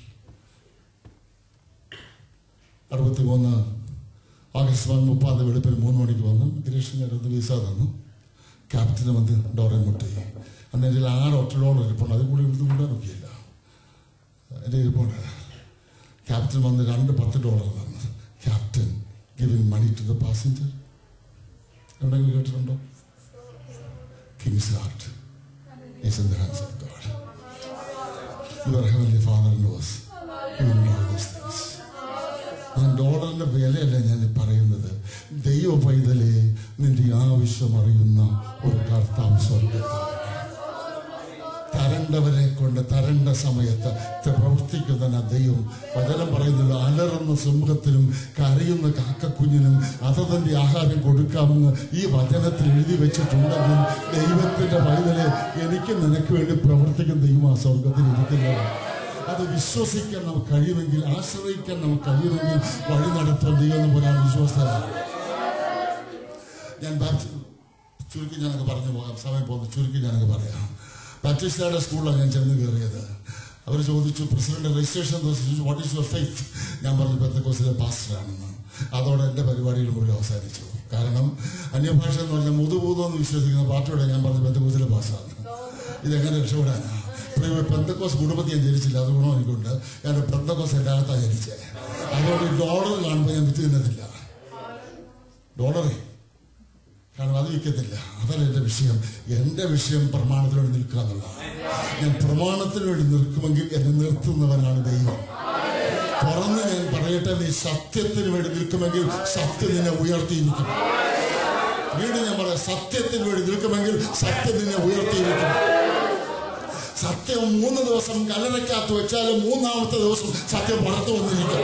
63 ആഗസ്റ്റ് 30 വെളുപ്പിൽ 3 മണിക്ക് വന്നു. ഇമിഗ്രേഷൻകാരൊന്ന് വിസ തന്നു. ക്യാപ്റ്റന് വന്ന് ഡോറെ മുട്ടി. അന്ന് എൻ്റെ $6 ഇരിപ്പുണ്ട്. അതിൽ കൂടി എടുത്ത് കൊണ്ടാൻ നോക്കിയില്ല. എൻ്റെ ഇരിപ്പുണ്ട്. ക്യാപ്റ്റൻ വന്ന് $10 തന്നു. Captain giving money to the passenger. എവിടെയെങ്കിലും കേട്ടിട്ടുണ്ടോ? King's heart is in the hands of God. Your heavenly Father knows. He will know these things. ഞാൻ ഡോളറിന്റെ വിലയല്ല ഞാൻ പറയുന്നത്. ദൈവ പൈതലെ, നിന്റെ ആവശ്യം അറിയുന്ന ഒരു കർത്താവ് സ്വർഗ്ഗത്തിൽ തരണ്ടവരെ കൊണ്ട് തരണ്ട സമയത്ത് പ്രവർത്തിക്കുന്ന ദൈവം. വചനം പറയുന്നത് അലറുന്ന സിംഹത്തിനും കരയുന്ന കാക്കക്കുഞ്ഞിനും അതതിന്റെ ആഹാരം കൊടുക്കാമെന്ന് ഈ വചനത്തിൽ എഴുതി വെച്ചിട്ടുണ്ടെങ്കിൽ ദൈവത്തിന്റെ പൈതലെ, എനിക്ക് നിനക്ക് വേണ്ടി പ്രവർത്തിക്കുന്ന ദൈവം ആ സ്വർഗ്ഗത്തിൽ ഇരിക്കുന്നത്. അത് വിശ്വസിക്കാൻ നമുക്ക് കഴിയുമെങ്കിൽ, ആശ്രയിക്കാൻ നമുക്ക് കഴിയുമെങ്കിൽ വഴി നടത്താൻ ദൈവം പോലാണ് വിശ്വാസമാണ്. ഞാൻ ചുരുക്കി ഞാനൊക്കെ പറഞ്ഞു പോകാം, സമയം പോകുന്നു. ചുരുക്കി ഞാനൊക്കെ പറയാം. ബാപ്റ്റിസ്റ്റുകാരുടെ സ്കൂളിലാണ് ഞാൻ ചെന്ന് കയറിയത്. അവർ ചോദിച്ചു, പ്രസിഡന്റ് രജിസ്ട്രേഷൻ ചോദിച്ചു, വാട്ട് ഈസ് യുവർ ഫെയ്ത്ത്? ഞാൻ പറഞ്ഞു പെന്തക്കോസ്തിലെ പാസ്റ്ററാണെന്ന്. അതോടെ എൻ്റെ പരിപാടികൾ മുഴുവൻ അവസാനിച്ചു. കാരണം അന്യഭാഷ എന്ന് പറഞ്ഞാൽ മുതുപൂതെന്ന് വിശ്വസിക്കുന്ന പാർട്ടിയോടെ ഞാൻ പറഞ്ഞു പെന്തക്കോസ്തിലെ പാസ്റ്ററാണ്. ഇതെങ്ങനെ രക്ഷപ്പെടാനാ? പെന്തക്കോസ് കുടുംബത്തിൽ ഞാൻ ജനിച്ചില്ല. അത് ഗുണം എനിക്കുണ്ട്. ഞാൻ പെന്തക്കോസ് എൻ്റെ അകത്താണ് ജനിച്ചത്. അതുകൊണ്ട് ഡോളർ കാണുമ്പോൾ ഞാൻ വിറ്റ് തിന്നത്തില്ല. ഡോളറേ കാരണം അത് വിൽക്കത്തില്ല. അതല്ല എൻ്റെ വിഷയം. എൻ്റെ വിഷയം പ്രമാണത്തിന് വേണ്ടി നിൽക്കുക എന്നുള്ളതാണ്. ഞാൻ പ്രമാണത്തിന് വേണ്ടി നിൽക്കുമെങ്കിൽ എന്നെ നിർത്തുന്നവനാണ് ദൈവം. തുറന്ന് ഞാൻ പറയട്ടെ, നീ സത്യത്തിന് വേണ്ടി നിൽക്കുമെങ്കിൽ സത്യം നിന്നെ ഉയർത്തിയിരിക്കും. വീണ്ടും ഞാൻ പറയാം, സത്യത്തിന് വേണ്ടി നിൽക്കുമെങ്കിൽ സത്യം നിന്നെ ഉയർത്തിയിരിക്കും. സത്യം 3 ദിവസം കല്ലറയ്ക്കകത്ത് വെച്ചാലും 3-ാമത്തെ ദിവസം സത്യം പുറത്തു വന്നിരിക്കും.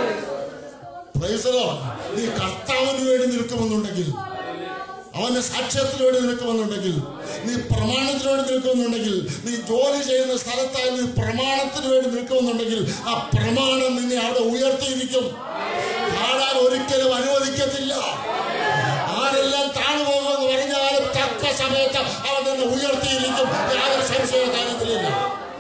Praise the lord. നീ കർത്താവിന് വേണ്ടി നിൽക്കുമെന്നുണ്ടെങ്കിൽ, അവന്റെ സാക്ഷ്യത്തിന് വേണ്ടി നിൽക്കുമെന്നുണ്ടെങ്കിൽ, നീ പ്രമാണത്തിന് വേണ്ടി നിൽക്കുമെന്നുണ്ടെങ്കിൽ, നീ ജോലി ചെയ്യുന്ന സ്ഥലത്തായി നീ പ്രമാണത്തിന് വേണ്ടി നിൽക്കുമെന്നുണ്ടെങ്കിൽ, ആ പ്രമാണം നിന്നെ അവിടെ ഉയർത്തിയിരിക്കും. ഒരിക്കലും അനുവദിക്കത്തില്ല. ആരെല്ലാം താണു പോകുമെന്ന് പറഞ്ഞാലും തക്ക സമയത്ത് അവൻ തന്നെ ഉയർത്തിയിരിക്കും. യാതൊരു സംശയ കാര്യത്തിലില്ല.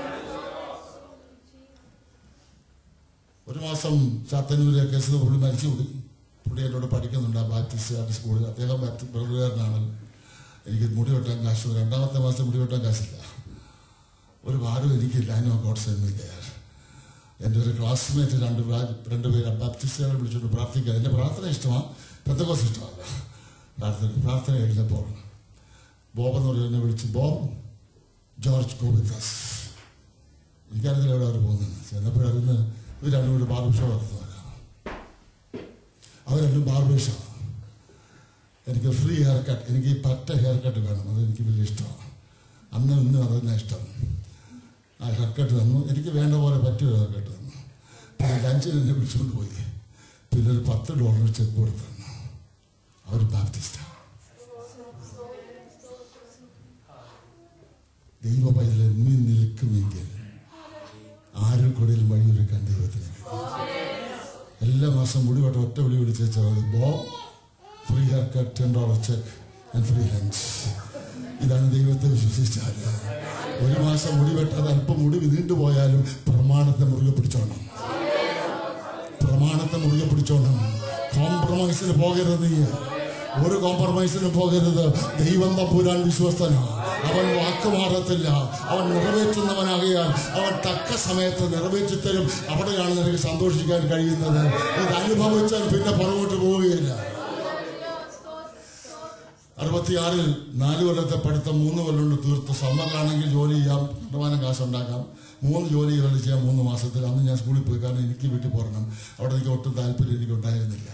ഒരു മാസം ചാത്തന്നൂരെ കേസ് പുള്ളി മരിച്ചുപോയി. പുള്ളി എന്നോട് പഠിക്കുന്നുണ്ട് ആ ബാപ്റ്റിസ്റ്റ് സ്കൂളിൽ. അദ്ദേഹം ബ്രദറുകാരനാണ്. എനിക്ക് മുടി വെട്ടാൻ കാശ്, രണ്ടാമത്തെ മാസം മുടി വെട്ടാൻ കാശില്ല. ഒരു ഭാരം എനിക്കില്ല. അതിനോ ഗോഡ് സെൻഡ് മീ ദേർ. എൻ്റെ ഒരു ക്ലാസ്മേറ്റ് രണ്ടുപേരെ ബാപ്റ്റിസ്റ്റുകാരെ വിളിച്ചുകൊണ്ട് പ്രാർത്ഥിക്കുക. എൻ്റെ പ്രാർത്ഥന ഇഷ്ടമാണ്, പെന്തക്കോസ്ത് ഇഷ്ടമല്ല. പ്രാർത്ഥന എഴുന്നപ്പോൾ ബോബ് എന്ന് പറഞ്ഞ് എന്നെ വിളിച്ച്, ബോബ് ജോർജ് ഗോവിന്ദാസ്, എനിക്കറിയില്ല എവിടെ അവർ പോകുന്നത്. ചെന്നപ്പോഴറിഞ്ഞ് ഇവർ രണ്ടും കൂടി ബാർബർ ഷോ നടത്തുന്നവരാണ്. അവരെല്ലാം ബാർബേഴ്സാണ്. എനിക്ക് ഫ്രീ ഹെയർ കട്ട്, എനിക്ക് ഈ പറ്റ ഹെയർ കട്ട് വേണം, അതെനിക്ക് വലിയ ഇഷ്ടമാണ്. അന്ന് ഇന്ന് അതെന്നെ ഇഷ്ടം. ആ ഹെയർ കട്ട് തന്നു, എനിക്ക് വേണ്ട പോലെ പറ്റിയ ഹെയർ കട്ട് തന്നു. പിന്നെ ലഞ്ചിന് എന്നെ വിളിച്ചുകൊണ്ട് പോയി. പിന്നെ ഒരു $10 ചെക്ക് കൊടുത്തു തന്നു. അവർ ബാപ്റ്റിസ്റ്റാണ്. ദൈവ പൈതൽ നീ നിൽക്കുമെങ്കിൽ ആരും കൂടെയും വഴിയൊരുക്കാൻ ദൈവത്തിന്. എല്ലാ മാസം മുടി വെട്ട ഒറ്റ വിളി വിളിച്ചാൽ ബോ free haircut, $10 cheque and free lunch. ഇതാണ് ദൈവത്തെ വിശ്വസിച്ചാൽ. ഒരു മാസം മുടി വെട്ടാതെ അല്പം മുടി നീണ്ടുപോയാലും പ്രമാണത്തെ മുറുകെ പിടിച്ചോണം. പ്രമാണത്തെ മുറുകെ പിടിച്ചോണം. കോംപ്രമൈസിന് പോകരുത്. നീ ഒരു കോംപ്രമൈസിനും പോകരുത്. ദൈവം തമ്പുരാൻ വിശ്വസ്തനാണ്. അവൻ വാക്കുമാറത്തില്ല. അവൻ നിറവേറ്റുന്നവനാകിയാൽ അവൻ തക്ക സമയത്ത് നിറവേറ്റിത്തരും. അവിടെയാണ് നിനക്ക് സന്തോഷിക്കാൻ കഴിയുന്നത്. ഇത് അനുഭവിച്ചാൽ പിന്നെ പുറകോട്ട് പോവുകയില്ല. 66-ൽ 4 കൊല്ലത്തെ പഠിത്തം 3 കൊല്ലം കൊണ്ട് തീർത്ത്. സമ്മറിലാണെങ്കിൽ ജോലി ചെയ്യാം, കണ്ടമാനം കാശുണ്ടാക്കാം. 3 ജോലികൾ ചെയ്യാം 3 മാസത്തിൽ. അന്ന് ഞാൻ സ്കൂളിൽ പോയി, കാരണം എനിക്ക് വീട്ടിൽ പോരണം. അവിടെ എനിക്ക് ഒട്ടും താല്പര്യം എനിക്കുണ്ടായിരുന്നില്ല.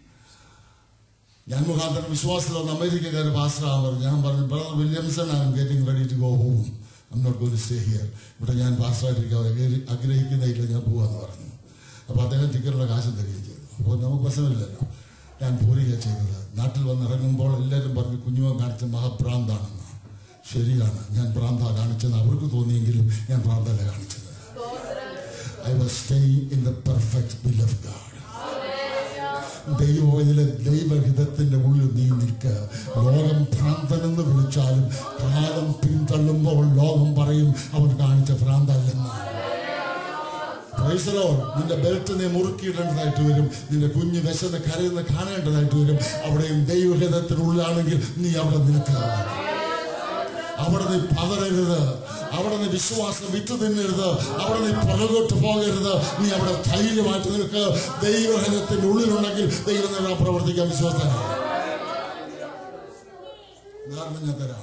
ഞാൻ മുഖാന്തരം വിശ്വാസത്തിൽ വന്ന് അമേരിക്കക്കാർ പാസ്റ്ററാകാൻ പറഞ്ഞു. ഞാൻ പറഞ്ഞു, brother Williamson, I'm getting ready to go home, I'm not going to stay here. ഇവിടെ ഞാൻ പാസ്റ്ററായിട്ടിരിക്കാൻ ആഗ്രഹിക്കുന്നില്ല, ഞാൻ പോവാന്ന് പറഞ്ഞു. അപ്പോൾ അദ്ദേഹം ടിക്കറ്റിലുള്ള കാശും തരികയും ചെയ്തു. അപ്പോൾ നമുക്ക് പ്രശ്നമില്ലല്ലോ. ഞാൻ പോരുകയാണ് ചെയ്തത്. നാട്ടിൽ വന്നിറങ്ങുമ്പോൾ എല്ലാവരും പറഞ്ഞു കുഞ്ഞുമോൻ കാണിച്ച മഹാഭ്രാന്താണെന്ന്. ശരിയാണ്, ഞാൻ ഭ്രാന്ത കാണിച്ചെന്ന് അവർക്ക് തോന്നിയെങ്കിലും ഞാൻ ഭ്രാന്തല്ല കാണിച്ചത്. I was staying in the perfect will of God. ദൈവഹിതത്തിന്റെ ഉള്ളിൽ നീ നിൽക്കുക. ലോകം ഭ്രാന്തനെന്ന് വിളിച്ചാലും കാലം പിന്തള്ളുമ്പോൾ ലോകം പറയും അവൻ കാണിച്ച ഭ്രാന്തല്ലെന്ന്. നിന്റെ ബെൽറ്റ് നീ മുറുക്കിയിടേണ്ടതായിട്ട് വരും. നിന്റെ കുഞ്ഞ് വിശന്ന് കരയുന്ന കാണേണ്ടതായിട്ട് വരും. അവിടെയും ദൈവഹിതത്തിനുള്ളിലാണെങ്കിൽ നീ അവിടെ നിൽക്കുക. അവിടെ നീ പതറരുത്. അവിടെ നീ വിശ്വാസം വിറ്റു തിന്നരുത്. അവിടെ നീ പുറകോട്ട് പോകരുത്. നീ അവിടെ ധൈര്യമായിട്ട് നിൽക്കുക. ദൈവഹിതത്തിന്റെ ഉള്ളിലുണ്ടെങ്കിൽ ദൈവം നിന്നെ പ്രവർത്തിക്കാൻ വിശ്വാസമാണ്. ഉദാഹരണം ഞാൻ തരാം.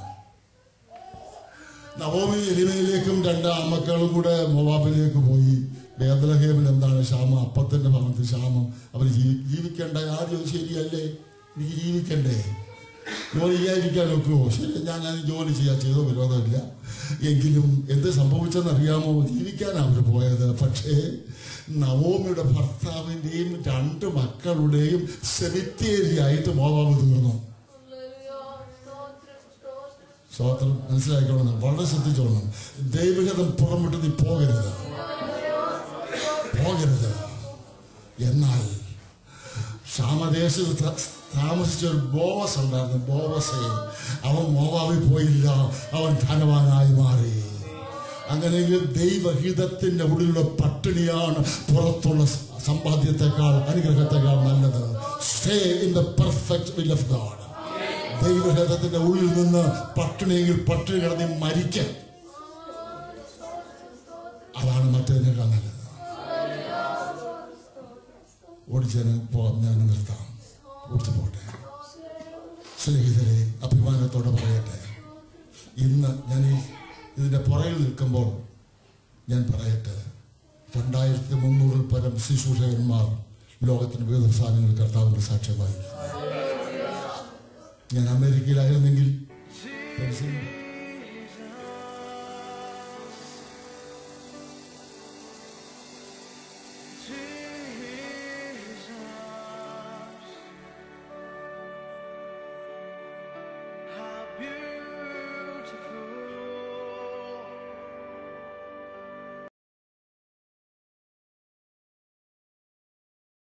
നവോമി എലിമയിലേക്കും 2 ആൺമക്കളും കൂടെ മോവാബിലേക്ക് പോയി. ബേത്ലഹേമിൽ എന്താണ് ക്ഷാമം? അപ്പത്തിന്റെ ഭാഗത്ത് ക്ഷാമം. അവർ ജീവിക്കേണ്ട ആദ്യം ശരിയല്ലേ? എനിക്ക് ജീവിക്കണ്ടേ? ജോലി ചെയ്യാതിരിക്കാൻ നോക്കുമോ? ശരി, ഞാൻ ജോലി ചെയ്തോ, വിരോധമില്ല. എങ്കിലും എന്ത് സംഭവിച്ചെന്നറിയാമോ? ജീവിക്കാനാണ് അവർ പോയത്. പക്ഷേ നവോമിയുടെ ഭർത്താവിൻ്റെയും 2 മക്കളുടെയും സെമിത്തേരിയായിട്ട് മോവാബ് തീർന്നു. സ്തോത്രം. മനസ്സിലാക്കിക്കോളണം, വളരെ ശ്രദ്ധിച്ചോളണം. ദൈവഹിതം പുറമിട്ട് നീ പോകരുത്. എന്നാൽ ക്ഷാമദേശത്ത് താമസിച്ച ഒരു ബോവസ് ഉണ്ടായിരുന്നു. ബോവസെ അവൻ മോവാബിൽ പോയില്ല, അവൻ ധനവാനായി മാറി. അങ്ങനെയെങ്കിൽ ദൈവഹിതത്തിന്റെ ഉള്ളിലുള്ള പട്ടിണിയാണ് പുറത്തുള്ള സമ്പാദ്യത്തെക്കാൾ അനുഗ്രഹത്തെക്കാൾ നല്ലത്. Stay in the perfect will of God. ദൈവഹിതത്തിന്റെ ഉള്ളിൽ നിന്ന് പട്ടിണിയെങ്കിൽ പട്ടിണി കിടന്ന് മരിക്കാൻ, അതാണ് മറ്റേതിനേക്കാൾ നല്ലത്. ഓടിച്ചേരാൻ പോകാം, ഞാൻ നിർത്താം. ഓടിച്ചു പോട്ടെ. സ്നേഹിതരെ, അഭിമാനത്തോടെ പറയട്ടെ, ഇന്ന് ഞാൻ ഇതിൻ്റെ പുറകിൽ നിൽക്കുമ്പോൾ ഞാൻ പറയട്ടെ, 2300-ൽ പരം ശുശ്രൂഷകന്മാർ ലോകത്തിന് വിവിധ സ്ഥാനങ്ങളിൽ കർത്താവിൻ്റെ സാക്ഷ്യമായി. ഞാൻ അമേരിക്കയിലായിരുന്നെങ്കിൽ